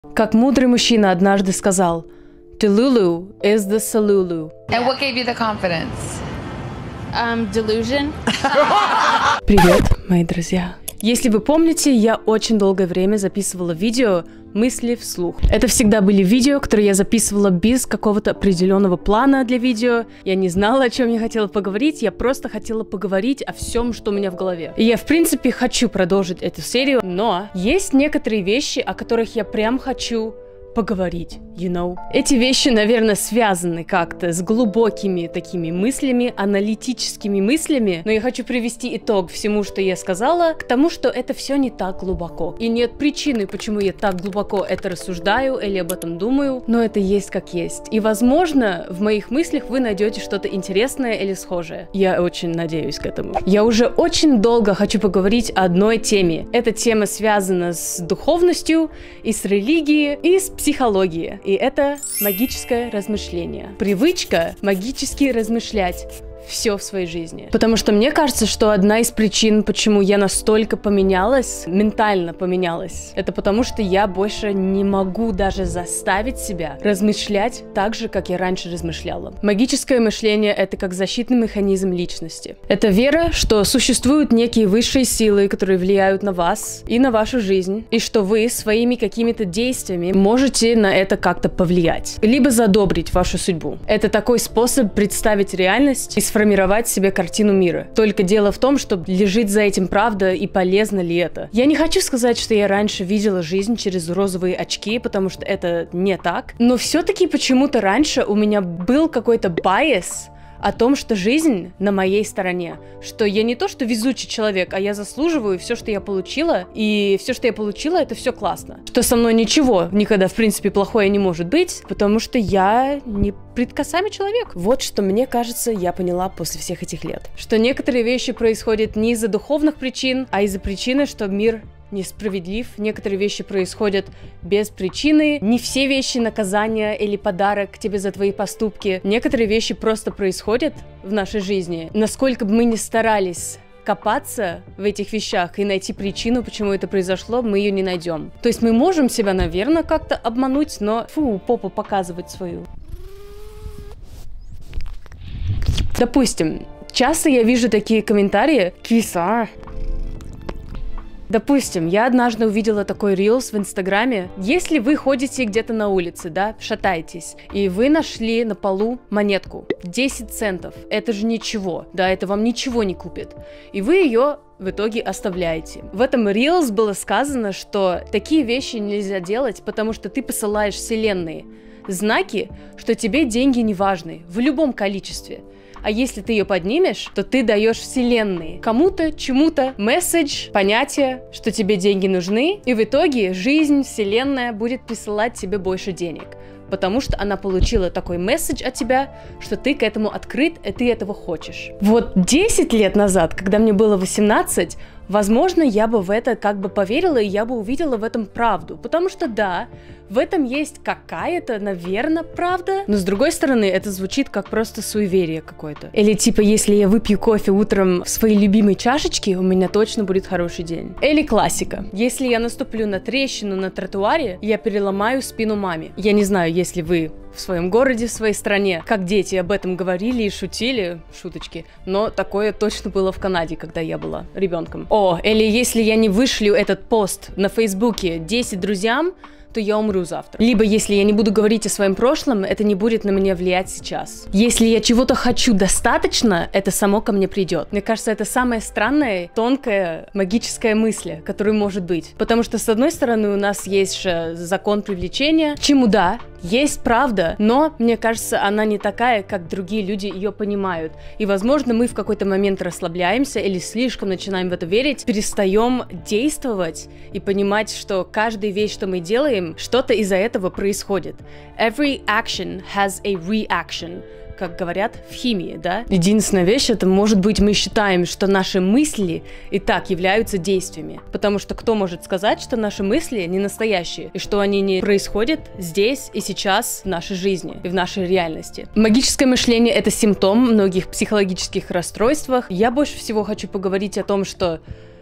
Как мудрый мужчина однажды сказал, Delulu is the Salulu. And what gave you the confidence? Delusion. Привет, мои друзья. Если вы помните, я очень долгое время записывала видео «Мысли вслух». Это всегда были видео, которые я записывала без какого-то определенного плана для видео. Я не знала, о чем я хотела поговорить, я просто хотела поговорить о всем, что у меня в голове. И я, в принципе, хочу продолжить эту серию, но есть некоторые вещи, о которых я прям хочу поговорить, you know. Эти вещи, наверное, связаны как-то с глубокими такими мыслями, аналитическими мыслями, но я хочу привести итог всему, что я сказала, к тому, что это все не так глубоко. И нет причины, почему я так глубоко это рассуждаю или об этом думаю, но это есть как есть. И, возможно, в моих мыслях вы найдете что-то интересное или схожее. Я очень надеюсь к этому. Я уже очень долго хочу поговорить о одной теме. Эта тема связана с духовностью и с религией, и с психологии. И это магическое размышление. Привычка магически размышлять все в своей жизни. Потому что мне кажется, что одна из причин, почему я настолько поменялась, ментально поменялась, это потому что я больше не могу даже заставить себя размышлять так же, как я раньше размышляла. Магическое мышление — это как защитный механизм личности. Это вера, что существуют некие высшие силы, которые влияют на вас и на вашу жизнь, и что вы своими какими-то действиями можете на это как-то повлиять, либо задобрить вашу судьбу. Это такой способ представить реальность и сформировать себе картину мира. Только дело в том, что лежит за этим правда и полезно ли это. Я не хочу сказать, что я раньше видела жизнь через розовые очки, потому что это не так, но все-таки почему-то раньше у меня был какой-то байс о том, что жизнь на моей стороне, что я не то что везучий человек, а я заслуживаю все, что я получила, и все, что я получила, это все классно. Что со мной ничего никогда, в принципе, плохое не может быть, потому что я не предсказуемый человек. Вот что, мне кажется, я поняла после всех этих лет. Что некоторые вещи происходят не из-за духовных причин, а из-за причины, что мир несправедлив, некоторые вещи происходят без причины, не все вещи наказания или подарок тебе за твои поступки, некоторые вещи просто происходят в нашей жизни. Насколько бы мы ни старались копаться в этих вещах и найти причину, почему это произошло, мы ее не найдем. То есть мы можем себя, наверное, как-то обмануть, но попу показывать свою. Допустим, часто я вижу такие комментарии: «Киса». Допустим, я однажды увидела такой рилс в Инстаграме. Если вы ходите где-то на улице, да, шатаетесь, и вы нашли на полу монетку 10 центов, это же ничего, да, это вам ничего не купит, и вы ее в итоге оставляете. В этом рилс было сказано, что такие вещи нельзя делать, потому что ты посылаешь вселенной знаки, что тебе деньги не важны в любом количестве. А если ты ее поднимешь, то ты даешь вселенной кому-то, чему-то месседж, понятие, что тебе деньги нужны, и в итоге жизнь, вселенная будет присылать тебе больше денег. Потому что она получила такой месседж от тебя, что ты к этому открыт, и ты этого хочешь. Вот 10 лет назад, когда мне было 18, возможно, я бы в это как бы поверила, и я бы увидела в этом правду. Потому что да, в этом есть какая-то, наверное, правда. Но с другой стороны, это звучит как просто суеверие какое-то. Или типа, если я выпью кофе утром в своей любимой чашечке, у меня точно будет хороший день. Или классика. Если я наступлю на трещину на тротуаре, я переломаю спину маме. Я не знаю, если вы в своем городе, в своей стране, как дети об этом говорили и шутили, шуточки, но такое точно было в Канаде, когда я была ребенком. Или если я не вышлю этот пост на Фейсбуке 10 друзьям, то я умру завтра. Либо если я не буду говорить о своем прошлом, это не будет на меня влиять сейчас. Если я чего-то хочу достаточно, это само ко мне придет. Мне кажется, это самая странная, тонкая, магическая мысль, которая может быть. Потому что, с одной стороны, у нас есть закон привлечения, чему да, есть правда, но, мне кажется, она не такая, как другие люди ее понимают. И, возможно, мы в какой-то момент расслабляемся или слишком начинаем в это верить, перестаем действовать и понимать, что каждая вещь, что мы делаем, что-то из-за этого происходит. Every action has a reaction, как говорят в химии, да? Единственная вещь, это, может быть, мы считаем, что наши мысли и так являются действиями. Потому что кто может сказать, что наши мысли не настоящие, и что они не происходят здесь и сейчас в нашей жизни и в нашей реальности. Магическое мышление — это симптом многих психологических расстройств. Я больше всего хочу поговорить о том, что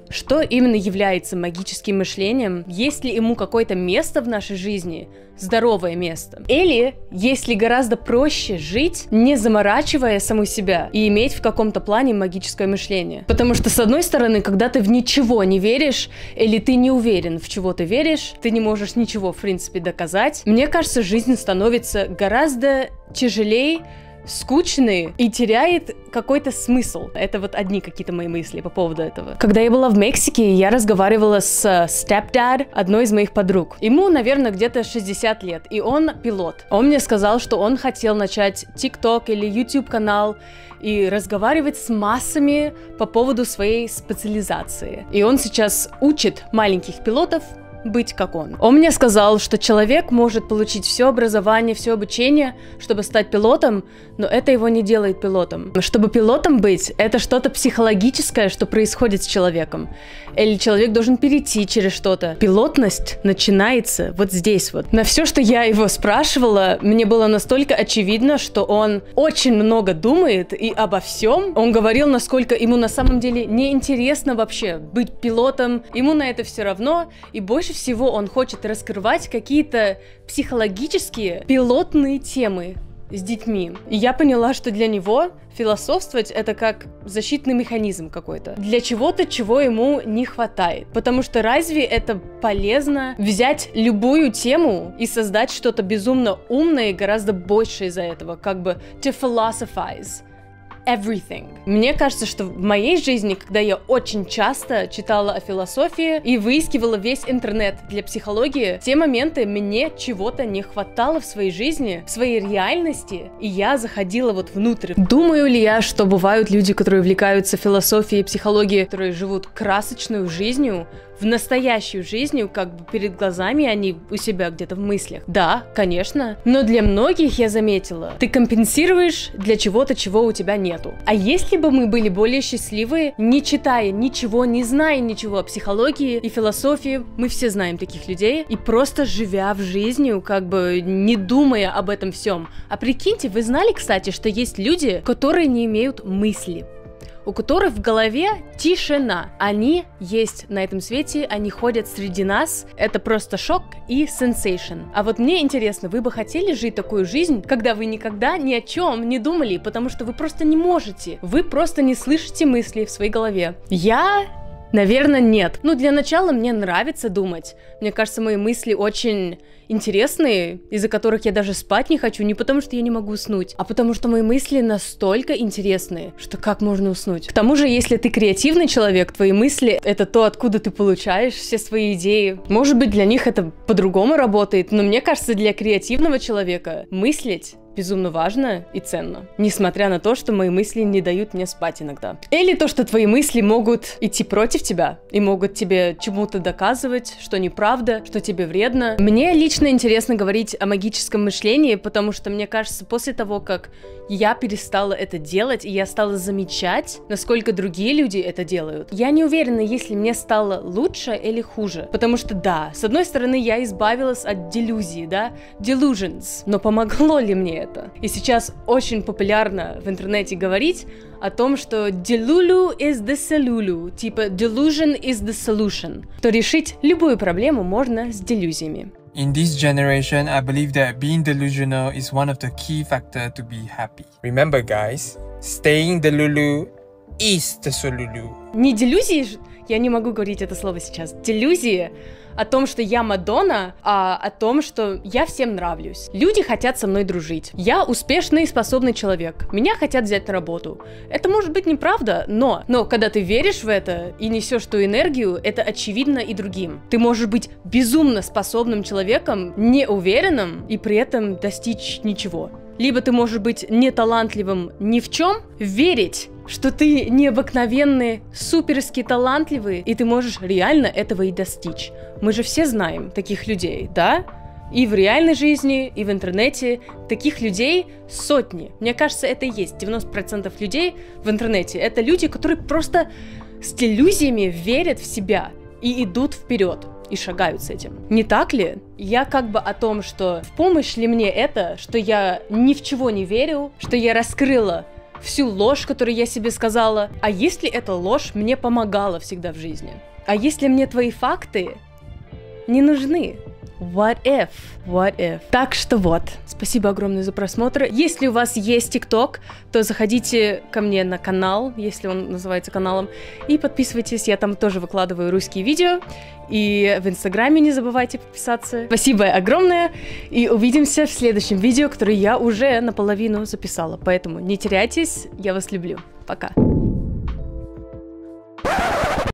Что именно является магическим мышлением? Есть ли ему какое-то место в нашей жизни? Здоровое место? Или есть ли гораздо проще жить, не заморачивая саму себя и иметь в каком-то плане магическое мышление? Потому что, с одной стороны, когда ты в ничего не веришь, или ты не уверен, в чего ты веришь, ты не можешь ничего, в принципе, доказать, мне кажется, жизнь становится гораздо тяжелее, скучный и теряет какой-то смысл. Это вот одни какие-то мои мысли по поводу этого. Когда я была в Мексике, я разговаривала с stepdad одной из моих подруг. Ему, наверное, где-то 60 лет, и он пилот. Он мне сказал, что он хотел начать TikTok или YouTube канал и разговаривать с массами по поводу своей специализации. И он сейчас учит маленьких пилотов быть как он. Он мне сказал, что человек может получить все образование, все обучение, чтобы стать пилотом, но это его не делает пилотом. Чтобы пилотом быть, это что-то психологическое, что происходит с человеком. Или человек должен перейти через что-то. Пилотность начинается вот здесь вот. На все, что я его спрашивала, мне было настолько очевидно, что он очень много думает и обо всем. Он говорил, насколько ему на самом деле неинтересно вообще быть пилотом. Ему на это все равно, и больше всего он хочет раскрывать какие-то психологические пилотные темы с детьми. И я поняла, что для него философствовать — это как защитный механизм какой-то. Для чего-то, чего ему не хватает. Потому что разве это полезно взять любую тему и создать что-то безумно умное и гораздо больше из-за этого? Как бы to philosophize everything. Мне кажется, что в моей жизни, когда я очень часто читала о философии и выискивала весь интернет для психологии, в те моменты мне чего-то не хватало в своей жизни, в своей реальности, и я заходила вот внутрь. Думаю ли я, что бывают люди, которые увлекаются философией и психологией, которые живут красочную жизнью, в настоящую жизнью, как бы перед глазами, они у себя где-то в мыслях? Да, конечно. Но для многих, я заметила, ты компенсируешь для чего-то, чего у тебя нету. А если бы мы были более счастливы, не читая ничего, не зная ничего о психологии и философии, мы все знаем таких людей, и просто живя в жизни, как бы не думая об этом всем. А прикиньте, вы знали, кстати, что есть люди, которые не имеют мысли, у которых в голове тишина. Они есть на этом свете, они ходят среди нас. Это просто шок и сенсейшн. А вот мне интересно, вы бы хотели жить такую жизнь, когда вы никогда ни о чем не думали, потому что вы просто не можете. Вы просто не слышите мысли в своей голове. Наверное, нет. Ну, для начала мне нравится думать. Мне кажется, мои мысли очень интересные, из-за которых я даже спать не хочу, не потому что я не могу уснуть, а потому что мои мысли настолько интересные, что как можно уснуть? К тому же, если ты креативный человек, твои мысли — это то, откуда ты получаешь все свои идеи. Может быть, для них это по-другому работает, но мне кажется, для креативного человека мыслить безумно важно и ценно. Несмотря на то, что мои мысли не дают мне спать иногда. Или то, что твои мысли могут идти против тебя и могут тебе чему-то доказывать, что неправда, что тебе вредно. Мне лично интересно говорить о магическом мышлении, потому что, мне кажется, после того, как я перестала это делать, и я стала замечать, насколько другие люди это делают, я не уверена, если мне стало лучше или хуже. Потому что, да, с одной стороны, я избавилась от делюзий, да, delusions, но помогло ли мне это? И сейчас очень популярно в интернете говорить о том, что delulu is the solution, типа delusion is the solution, то решить любую проблему можно с делюзиями. In this generation, I believe that being delusional is one of the key factors to be happy. Remember, guys, staying delulu is the solulu. Не делюзии, я не могу говорить это слово сейчас, делюзии о том, что я Мадонна, а о том, что я всем нравлюсь. Люди хотят со мной дружить. Я успешный и способный человек. Меня хотят взять на работу. Это может быть неправда, но когда ты веришь в это и несешь ту энергию, это очевидно и другим. Ты можешь быть безумно способным человеком, неуверенным и при этом достичь ничего. Либо ты можешь быть неталантливым ни в чем, верить, что ты необыкновенный, суперски талантливый, и ты можешь реально этого и достичь. Мы же все знаем таких людей, да? И в реальной жизни, и в интернете таких людей сотни. Мне кажется, это и есть 90% людей в интернете. Это люди, которые просто с делюзиями верят в себя и идут вперед. И шагают с этим. Не так ли? Я как бы о том, что в помощь ли мне это, что я ни в чего не верю, что я раскрыла всю ложь, которую я себе сказала? А если эта ложь мне помогала всегда в жизни? А если мне твои факты не нужны? What if? What if? Так что вот, спасибо огромное за просмотр. Если у вас есть ТикТок, то заходите ко мне на канал, если он называется каналом, и подписывайтесь, я там тоже выкладываю русские видео. И в Инстаграме не забывайте подписаться. Спасибо огромное, и увидимся в следующем видео, которое я уже наполовину записала. Поэтому не теряйтесь, я вас люблю. Пока.